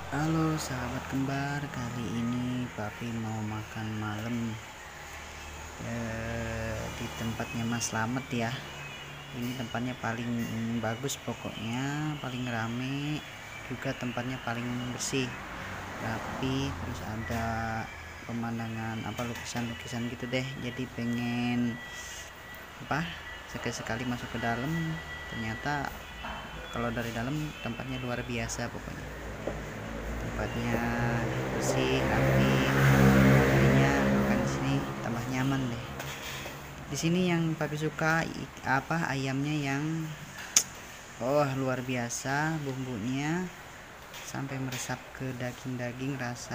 Halo sahabat kembar, kali ini Papi mau makan malam di tempatnya Mas Slamet ya. Ini tempatnya paling bagus, pokoknya paling rame, juga tempatnya paling bersih, rapi, terus ada pemandangan lukisan-lukisan gitu deh. Jadi pengen sekali-sekali masuk ke dalam. Ternyata kalau dari dalam tempatnya luar biasa, pokoknya tempatnya bersih, rapi, jadinya makan di sini tambah nyaman deh. Di sini yang papi suka ayamnya yang luar biasa, bumbunya sampai meresap ke daging-daging,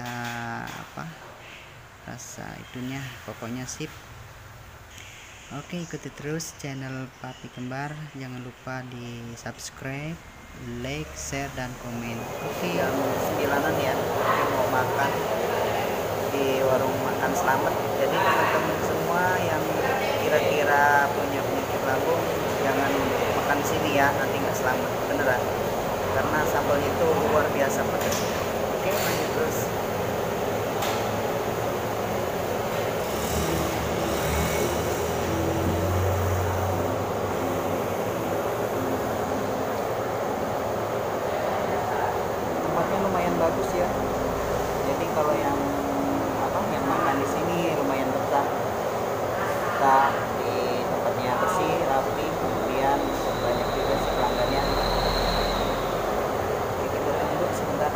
rasa itunya pokoknya sip. Oke, ikuti terus channel Papi Kembar, jangan lupa di subscribe, like, share, dan komen. Oke, jam 9-an ya, mau makan di warung makan Slamet. Jadi teman-teman semua yang kira-kira punya penyakit lambung jangan makan sini ya, nanti nggak selamat beneran, karena sambalnya itu luar biasa pedas. Oke, lanjut terus. Tempatnya lumayan bagus ya, jadi kalau yang makan di sini lumayan betah. Di tempatnya bersih, rapi, kemudian banyak juga pelanggannya. Oke, kita tunggu sebentar.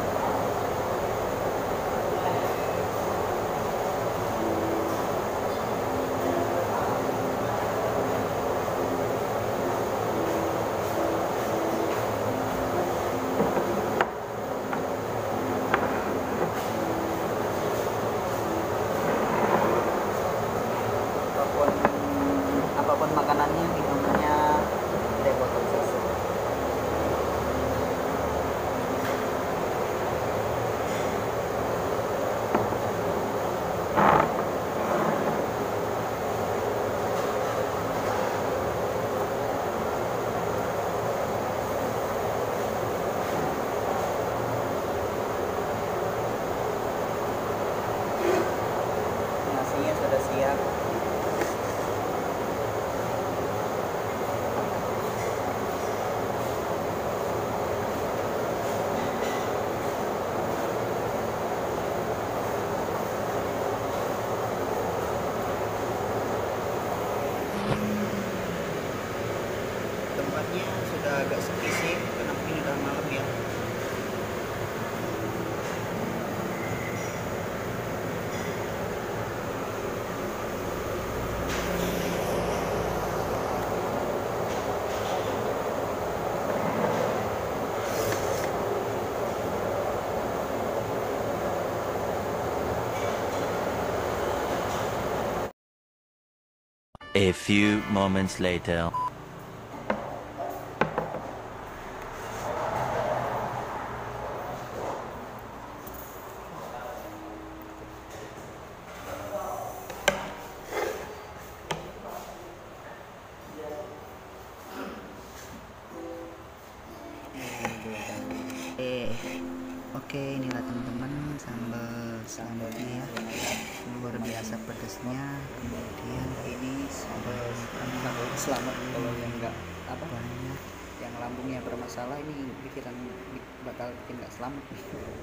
Apapun makanannya, minumannya dari botol susu. Nasinya sudah siap. Tempatnya sudah agak sepi sih, karena mungkin udah malam ya. A few moments later. Oke, inilah teman-teman sambalnya ya, luar biasa pedasnya. Kemudian ini sambal Slamet. Kalau yang nggak banyak yang lambungnya bermasalah, ini bakal bikin nggak selamat nih.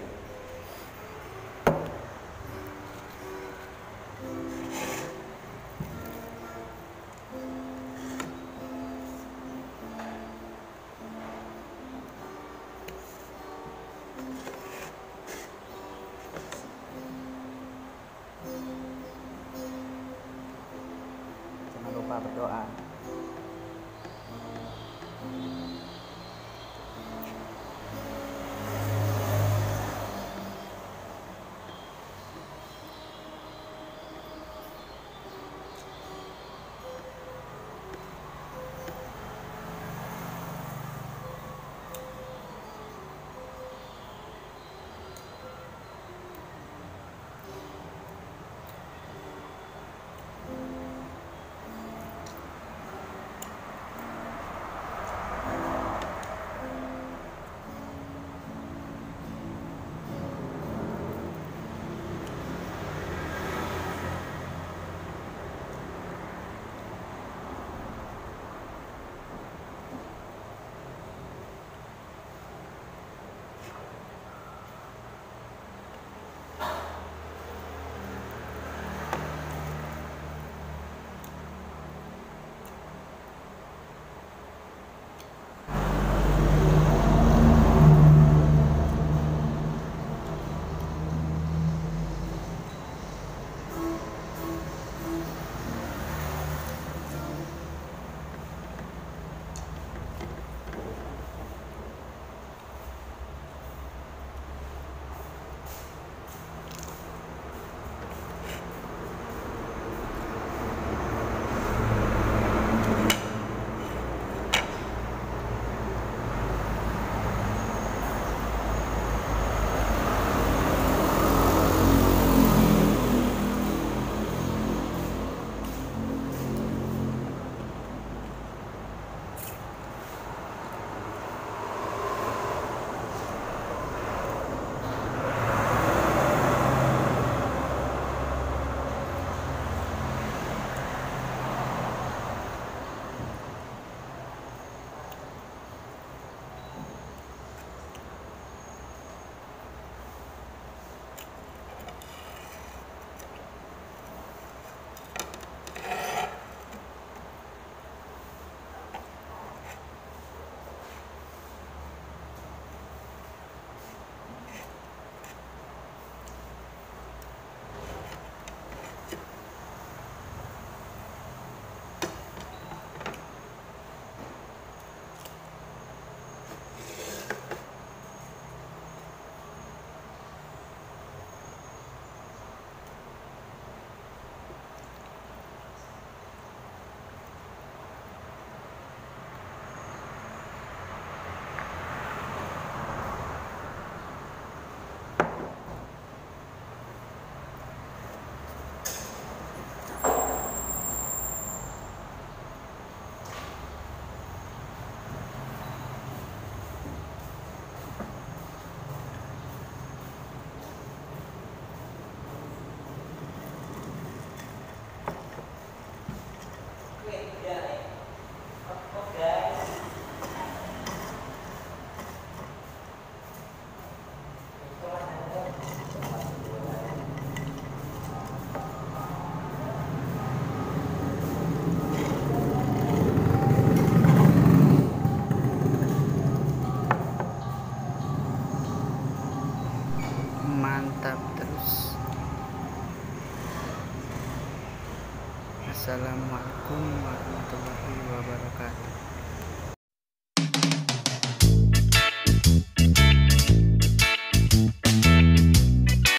Jangan lupa berdoa. mantap terus. Assalamualaikum warahmatullahi wabarakatuh.